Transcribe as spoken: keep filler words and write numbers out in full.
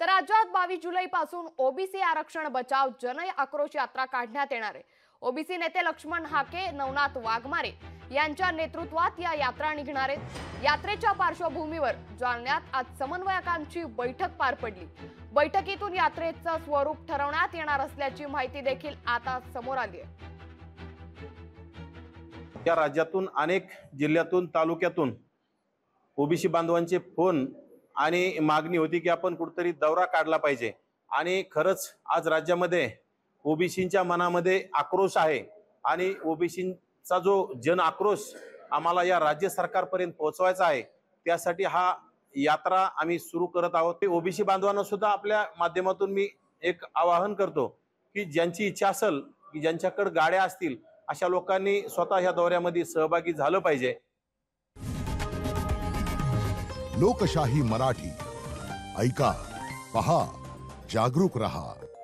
तर राज्यात बावीस जुलै पासून ओबीसी आरक्षण बचाव जन आक्रोश यात्रा काढण्यात येणार आहे। ओबीसी नेते लक्ष्मण हाके, नवनाथ वाघमारे यांच्या नेतृत्वात या यात्रा निघणार आहेत। यात्रेच्या पार्श्वभूमीवर जालन्यात आज समन्वयकांची बैठक पार पडली। बैठकीतून यात्रेचं स्वरूप ठरवण्यात येणार असल्याची माहिती देखील आता समोर आली आहे। या राज्यातून अनेक जिल्ह्यातून तालुक्यातून ओबीसी बांधवांचे फोन आणि मागणी होती की आपण कुठेतरी दौरा काढला पाहिजे। आणि खरंच आज राज्यामध्ये ओबीसींच्या मनामध्ये आक्रोश आहे आणि ओबीसींचा जो जन आक्रोश आम्हाला या राज्य सरकारपर्यंत पोहोचवायचा आहे, त्यासाठी हा यात्रा आम्ही सुरू करत आहोत। ते ओबीसी बांधवांना सुद्धा आपल्या माध्यमातून मी एक आवाहन करतो की ज्यांची इच्छा असेल की ज्यांच्याकडे गाड्या असतील अशा लोकांनी स्वतः ह्या दौऱ्यामध्ये सहभागी झालं पाहिजे। लोकशाही मराठी ऐका, पहा, जागरूक रहा।